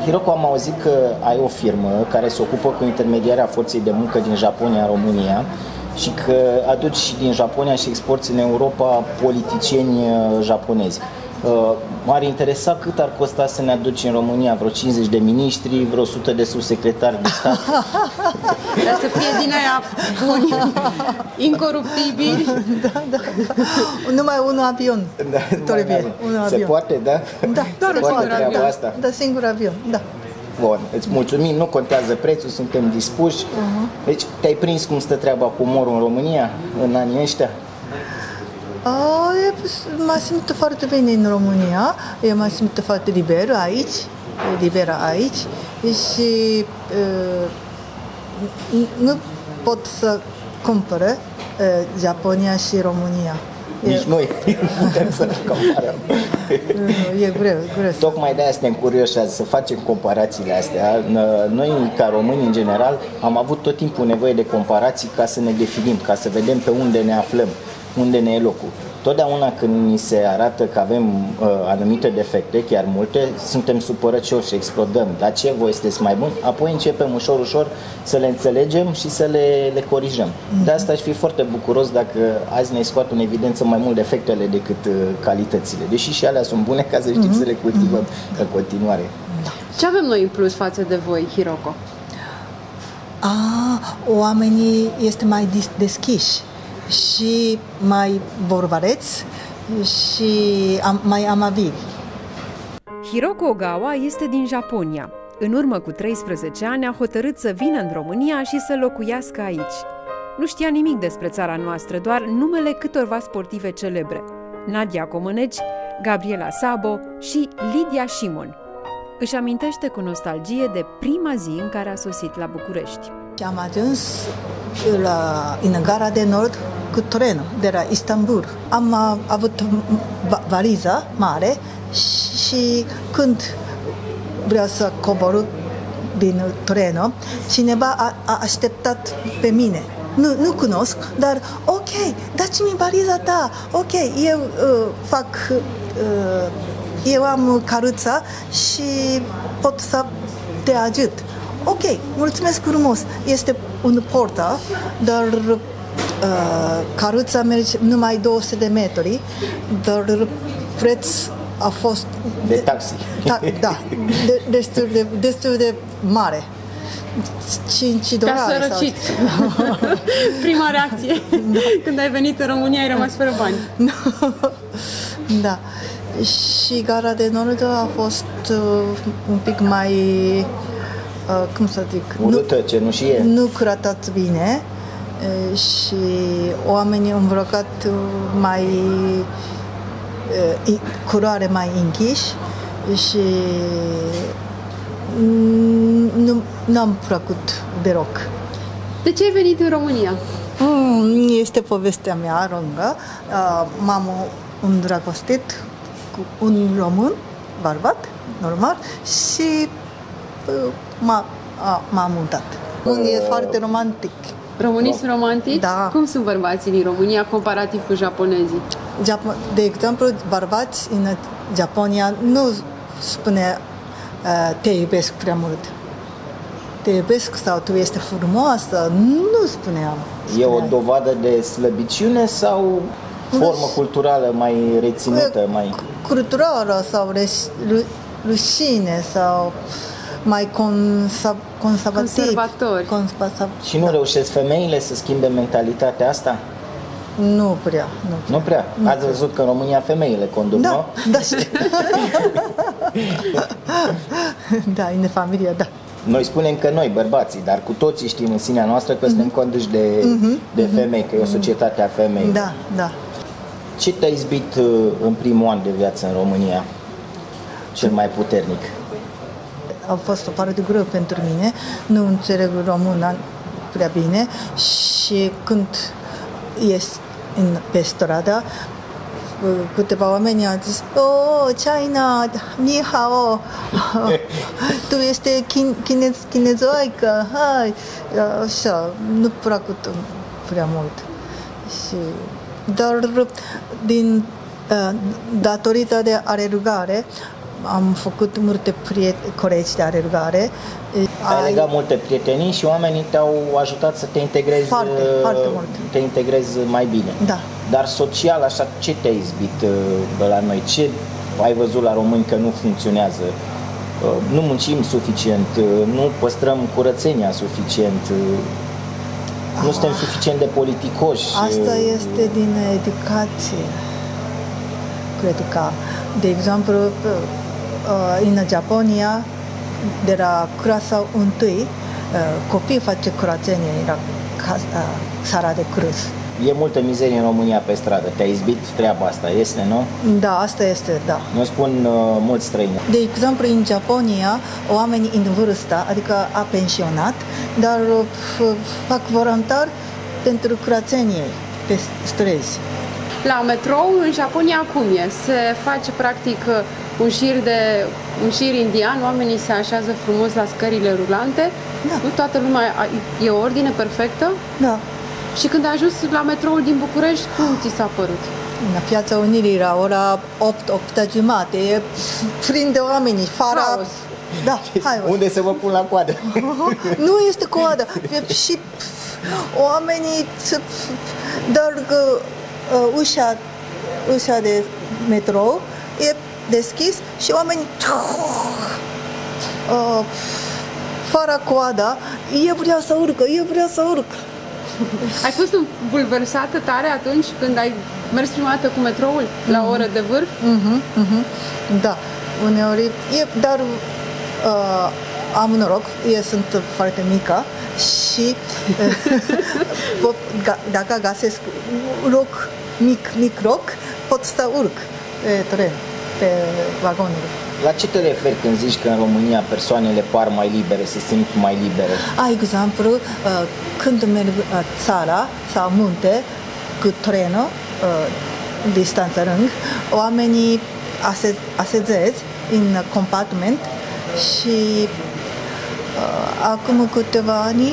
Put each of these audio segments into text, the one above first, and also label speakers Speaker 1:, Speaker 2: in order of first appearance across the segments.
Speaker 1: Hiroko, am auzit că ai o firmă care se ocupă cu intermediarea forței de muncă din Japonia în România și că aduci din Japonia și exporți în Europa politicieni japonezi. M-ar interesa cât ar costa să ne aduci în România vreo 50 de miniștri, vreo 100 de subsecretari de stat.
Speaker 2: Dar să fie din aia buni, incoruptibili.
Speaker 3: Da. Numai un avion.
Speaker 1: Se poate, da?
Speaker 3: Da,
Speaker 2: doar
Speaker 3: se poate,
Speaker 1: treaba asta.
Speaker 3: Da, singur avion, da.
Speaker 1: Bun, îți mulțumim, nu contează prețul, suntem dispuși. Deci, te-ai prins cum stă treaba cu umorul în România în anii ăștia?
Speaker 3: Mă simt foarte bine în România, eu mă simt foarte liberă aici și nu pot să compare Japonia și România.
Speaker 1: Nici noi putem să ne comparăm.
Speaker 3: E greu.
Speaker 1: Tocmai de-aia suntem curioși azi să facem comparațiile astea. Noi, ca români în general, am avut tot timpul nevoie de comparații ca să ne definim, ca să vedem pe unde ne aflăm, unde ne e locul. Totdeauna când ni se arată că avem anumite defecte, chiar multe, suntem supărăcioși și explodăm. Dar ce voi sunteți mai buni? Apoi începem ușor să le înțelegem și să le corijăm. De asta aș fi foarte bucuros dacă azi ne scoat în evidență mai mult defectele decât calitățile. Deși și alea sunt bune, ca să știm să le cultivăm în continuare.
Speaker 2: Ce avem noi în plus față de voi, Hiroko?
Speaker 3: Oamenii este mai deschiși și mai vorbăreți și mai amabili.
Speaker 4: Hiroko Ogawa este din Japonia. În urmă cu 13 ani a hotărât să vină în România și să locuiască aici. Nu știa nimic despre țara noastră, doar numele câtorva sportive celebre: Nadia Comăneci, Gabriela Szabo și Lidia Simon. Își amintește cu nostalgie de prima zi în care a sosit la București.
Speaker 3: Am ajuns în gara de nord cu trenul de la Istanbul. Am avut valiza mare și când vreau să cobor din trenul, cineva a așteptat pe mine. Nu cunosc, dar ok, dați-mi valiza ta, ok, eu am căruța și pot să te ajut. Ok, mulțumesc frumos. Este un porta, dar căruța merge numai 200 de metri, dar preț a fost...
Speaker 1: De taxi.
Speaker 3: Da, destul de mare. 5 dolari.
Speaker 2: Te-a sărăcit. Prima reacție. Când ai venit în România ai rămas fără bani.
Speaker 3: Da. Și gara de nord a fost un pic mai... cum să zic,
Speaker 1: urâtă, cenușie.
Speaker 3: Nu curatat bine și oamenii îmbrăcat mai culoare mai închiși și nu am plăcut deloc.
Speaker 2: De ce ai venit în România?
Speaker 3: Este povestea mea lungă. M-am îndrăgostit cu un român, bărbat, normal, și m-am mutat. E foarte romantic.
Speaker 2: Românii sunt romantici?
Speaker 3: Da.
Speaker 2: Cum sunt bărbații din România comparativ cu japonezii?
Speaker 3: De exemplu, bărbați în Japonia nu spune te iubesc prea mult. Te iubesc sau tu ești frumoasă, nu spuneam.
Speaker 1: E o dovadă de slăbiciune sau formă culturală mai reținută?
Speaker 3: Culturală sau rușine sau mai
Speaker 2: conservatori.
Speaker 1: Și nu reușesc femeile să schimbe mentalitatea asta?
Speaker 3: Nu prea.
Speaker 1: Nu prea? Ați văzut că în România femeile conduc, nu?
Speaker 3: Da, știu. Da, în familie, da.
Speaker 1: Noi spunem că noi, bărbații, dar cu toții știm în sinea noastră că suntem conduși de femei, că e o societate a femei.
Speaker 3: Da.
Speaker 1: Ce te-a izbit în primul an de viață în România? Cel mai puternic?
Speaker 3: A fost o parte greu pentru mine, nu înțeleg română prea bine și când ies pe stradă, câteva oameni au zis: oh, China, ni hao, tu ești chinezoică, hai, așa, nu plăcut prea mult. Și, dar datorită de alergare, am făcut multe corecții de alergare.
Speaker 1: Ai legat multe prietenii și oamenii te-au ajutat să te integrezi,
Speaker 3: foarte mult.
Speaker 1: Te integrezi mai bine.
Speaker 3: Da.
Speaker 1: Dar social, așa, ce te-a izbit la noi? Ce ai văzut la români că nu funcționează? Nu muncim suficient, nu păstrăm curățenia suficient, nu suntem suficient de politicoși.
Speaker 3: Asta este din educație, cred că. De exemplu, în Japonia, de la clasa 1, copiii face curățenie la sala de cruz.
Speaker 1: E multă mizerie în România pe stradă. Te-a izbit treaba asta, este, nu?
Speaker 3: Da, asta este, da.
Speaker 1: Nu spun mulți străini.
Speaker 3: De exemplu, în Japonia, oamenii în vârstă, adică a pensionat, dar fac voluntar pentru curățenie pe străzi.
Speaker 2: La metrou, în Japonia, cum e? Se face, practic, un șir indian, oamenii se așează frumos la scările rulante,
Speaker 3: Da.
Speaker 2: nu toată lumea, e o ordine perfectă?
Speaker 3: Da.
Speaker 2: Și când ai ajuns la metroul din București, cum ți s-a părut?
Speaker 3: La Piața Unirii, la ora 8 jumate, e plin de oameni, fără...
Speaker 2: Haos.
Speaker 3: Da, hai.
Speaker 1: Unde să vă pun la coadă?
Speaker 3: Nu este coadă. Și oamenii, dar ușa de metrou e deschis și oamenii fără coada, eu vreau să urc.
Speaker 2: Ai fost bulversată tare atunci când ai mers prima dată cu metroul la oră de vârf?
Speaker 3: Da, uneori, dar am noroc, eu sunt foarte mică și dacă găsesc mic loc, pot să urc pe tren, pe vagonuri.
Speaker 1: La ce te referi când zici că în România persoanele par mai libere, se simt mai libere?
Speaker 3: Exemplu, când merg țara sau munte cu trenul, distanță lung, oamenii așezează în compartiment și acum câteva ani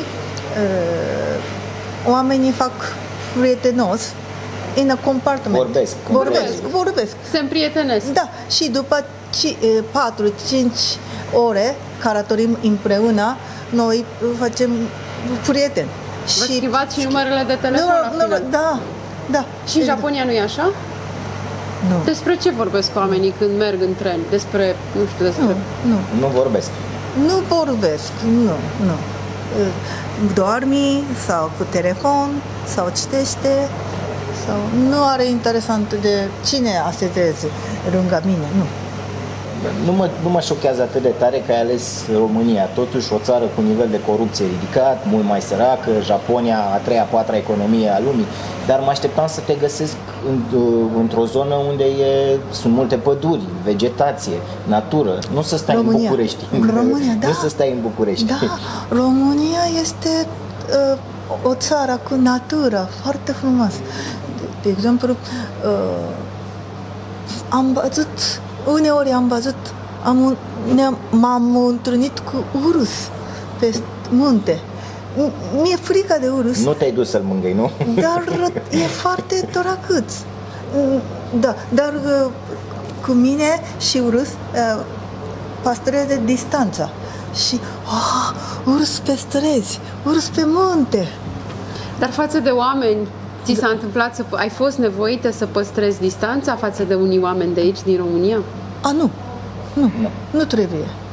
Speaker 3: oamenii fac prietenos în compartiment. Vorbesc.
Speaker 2: Se împrietenesc.
Speaker 3: Da, și după 4-5 ore călătorim împreună, noi facem prieteni.
Speaker 2: Vă schimbați și numerele de telefon la final.
Speaker 3: Da.
Speaker 2: Și în Japonia nu e așa?
Speaker 3: Nu.
Speaker 2: Despre ce vorbesc oamenii când merg în tren? Despre, nu știu, despre...
Speaker 1: Nu vorbesc.
Speaker 3: Nu vorbesc, nu. Doarmi sau cu telefon sau citește sau nu are interesant de cine așezează lângă mine, nu.
Speaker 1: Nu mă șochează atât de tare că ai ales România, totuși o țară cu nivel de corupție ridicat, mult mai săracă, Japonia a 3-a, 4-a economie a lumii, dar mă așteptam să te găsesc într-o zonă unde sunt multe păduri, vegetație, natură, nu să stai în București.
Speaker 3: România, da.
Speaker 1: Nu să stai în București.
Speaker 3: Da, România este o țară cu natură foarte frumos. De exemplu, uneori am văzut, m-am întâlnit cu urs pe munte. Mi-e frică de urs.
Speaker 1: Nu te-ai dus să-l mângâi, nu?
Speaker 3: Dar e foarte drăguț. Da, dar cu mine și urs păstreze distanța. Și urs pe străzi, urs pe munte. Dar
Speaker 2: față de oameni, ți s-a întâmplat ai fost nevoită să păstrezi distanța față de unii oameni de aici, din România?
Speaker 3: Nu trebuie.